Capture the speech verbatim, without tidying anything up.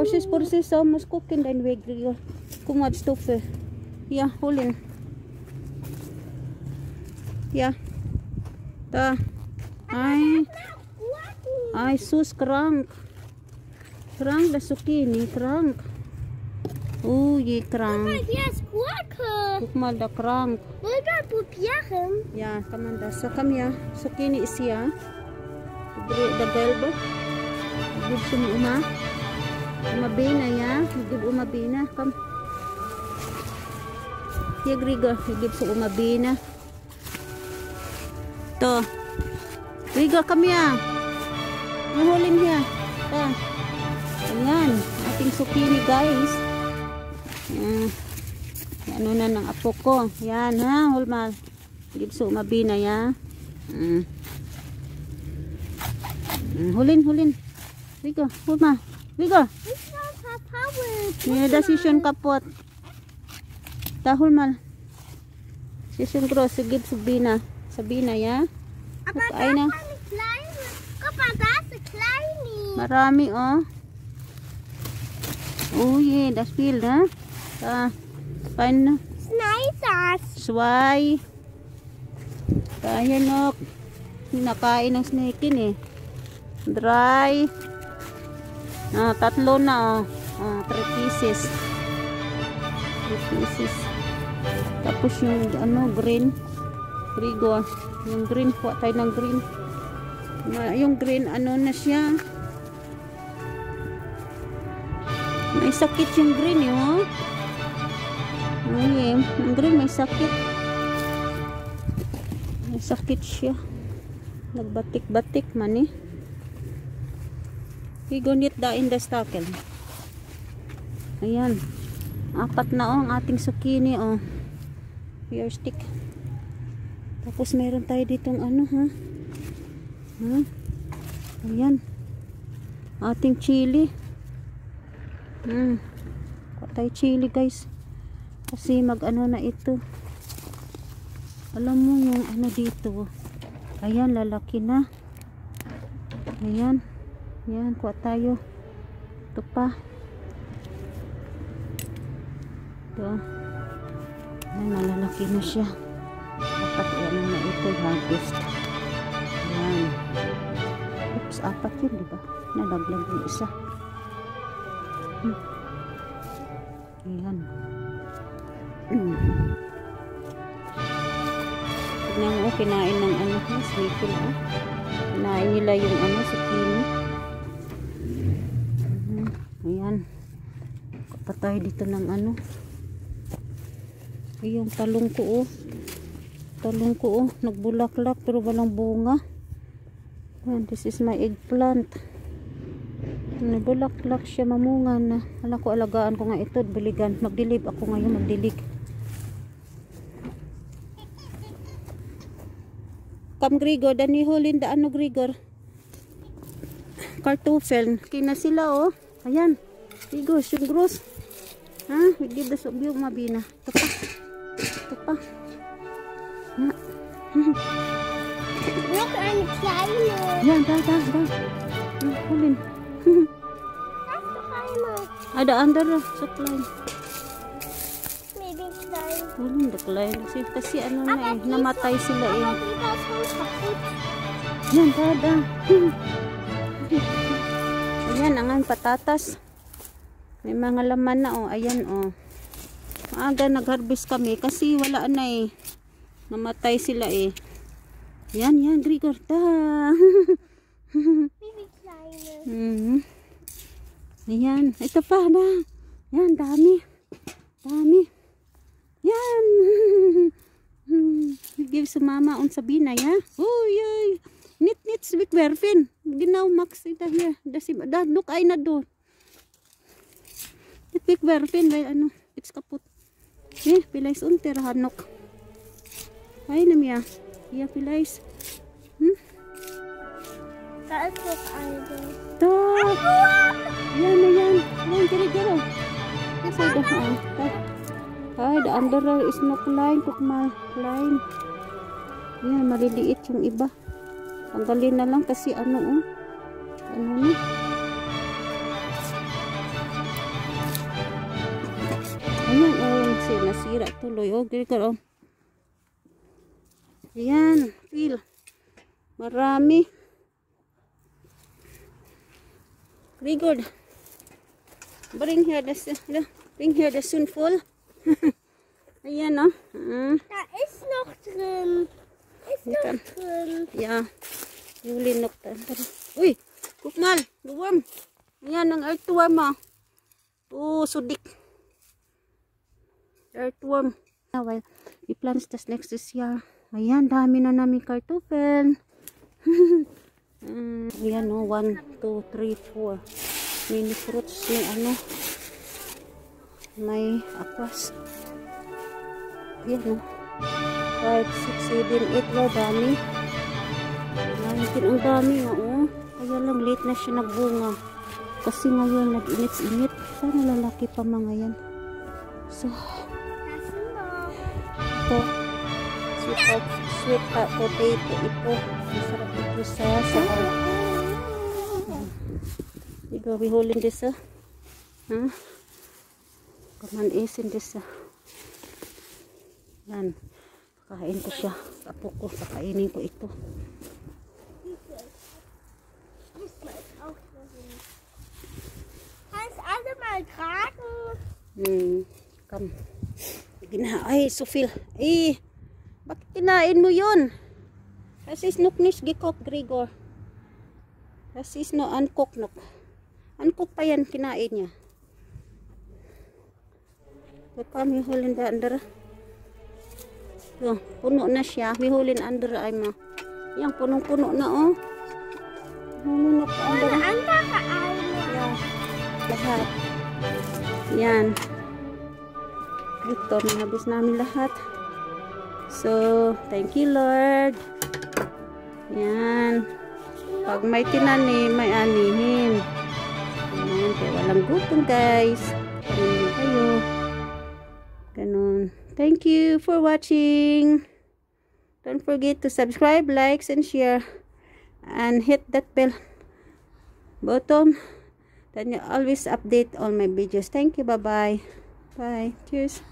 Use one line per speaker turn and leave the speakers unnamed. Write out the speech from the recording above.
Porsis, porsis, so mas cooking din way grigo. Kumad stufe. Yeah, hulin. Yeah. Ta. Ay. Ay, sus, krank. Krank na zucchini, krank. Uy, krank. Guck mal, da krank. Ja, kann man das. So, komm her. Zucchini ist hier. Der gelbe. Gib zum Oma. Oma Bina, ja. Gib Oma Bina. Komm. Hier, Grigor. Gib zum Oma Bina. To. Grigor, komm her. Mahulin hier. To. Ayan. Ating zucchini, guys. Ayan. Ano na ng apo ko. Yan, ha. Hulmal. Gib sa umabina, ya. Mm. Mm. Hulin, hulin. Rigo, hulma. Rigo. Yeah, decision kapot. Dahul mal. Decision cross. Gib sa bina. Sabina, ya. Ay na. Marami, oh. Oh, yeah. Das viel, ha. Ah. Pan. Sway. Kaya no. Nakain ng snakein eh. Dry. Ah, tatlo na oh. Ah, three pieces. Three pieces. Tapos yung ano, green. Grigo. Yung green po. Tayo ng green. Yung green ano na siya. May sakit yung green eh, oh. Ay, ang green may sakit. May sakit siya. Nagbatik-batik man eh. Higonit da in the stakel. Ayan. Apat na oh, ang ating zucchini oh. Your stick. Tapos meron tayo ditong ano ha. Ha? Ayan. Ating chili. Hmm. Kuha tayo chili guys. Kasi mag ano na ito. Alam mo yung ano dito. Ayan, lalaki na. Ayan. Ayan, kuha tayo. Ito pa. Ito. Ayan, malalaki na siya. Dapat yan na ito. Harvest. Ayan. Oops, apat yun, diba? Nalaglag yung isa. Hmm. Ayan. Hmm. Tignan mo, kinain ng ano, sweetin oh. Kinain nila yung ano, zucchini. Hmm. Ayan. Kapatay dito ng ano. Ay, yung talong ko oh. Talong ko oh. Nagbulaklak pero walang bunga. Ayan, this is my eggplant. Nagbulaklak siya, mamunga na. Alam ko, alagaan ko nga ito. Biligan. Magdilib ako ngayon, magdilig. Kam Grigor, dani hulin da ano Grigor. Kartoffel. Kina sila oh. Ayan. Grigor, yung gross. Ha? Give the soup yung mabina. Ito pa. Ito pa. Ha?
Look, eine kleine.
Yan, da, da, da. Hulin. Ada under so klein.
Maybe klein.
Hulin da klein. Kasi, kasi ano na eh. Namatay sila eh. Yan, da, da. Ayan, ang patatas. May mga laman na oh. Ayan oh. Maaga nag-harvest kami kasi wala na eh. Namatay sila eh. Yan, yan, Grigor. Da.
Maybe kleine.
Mm-hmm. Ayan. Ito pa na. Yan, dami. Dami. Yan. Give sa mama on Sabina, ya. Uy, uy. Nit, nit, swik werfin. Ginaw, max. Ito here. Dasim, da, look, ay na do. Nit, swik werfin. Bay, ano, it's kaput. Eh, pilays unter, hanok. Ay, namya. Iya, pilays. Hmm?
Da ist noch eine.
Da. Yan na yan. Yan, kiri-kiro. Kasi da, ah. Ay, the under is no klein. Kukma, klein. Yan, maliliit yung iba. Tanggalin na lang kasi ano, oh. Ano na. nasira tuloy. Oh, Grigor, oh. Ayan, feel. Marami. Grigor, bring here the, bring here the spoonful. Ayan, oh. Mm.
Da ist noch drin. Ist noch drin.
Ja, Juli noch da. Uy, guck mal, the worm. Ayan, ang earthworm, oh. Oh, sudik. Earthworm. Ah, well, we plant this next this year. Ayan, dami na namin kartofel. um, ayan, oh, one, two, three, four. Mini fruits, may ano. May aquas. Ayan, oh. five, six, seven, eight, no, dami. Ayan, ang dami, oh. Kaya lang, late na siya nagbunga. Kasi ngayon, nag-init-init. Sana lalaki pa mga yan. So, ito, sweet, sweet uh, potato ito. Masarap ito sa sahar. Ikaw, we holding this, ah. Huh? Come on, isin this, ah. Yan. Pakain ko siya. Apo ko, pakainin ko ito.
Kannst alle mal tragen?
Hmm, come. Gina, ay, Sofil. Eh, bakit kinain mo yun? Das ist noch nicht gekocht, Gregor. Das ist noch uncooked noch. Uncooked pa yan, kinain niya. So, come, we hold in the under. So, puno na siya. We hold in under, ay ma. Yan, punong-puno na, oh. Puno na pa under.
Eine andere Eimer.
Yeah. Lahat. Yan. Ito, nahabis namin lahat. So, thank you, Lord. Yan. Pag may tinanim, may anihin. Yan, kaya walang gutom, guys. Kanin kayo. Ganon. Thank you for watching. Don't forget to subscribe, likes, and share. And hit that bell button. Then you always update all my videos. Thank you. Bye-bye. Bye. Cheers.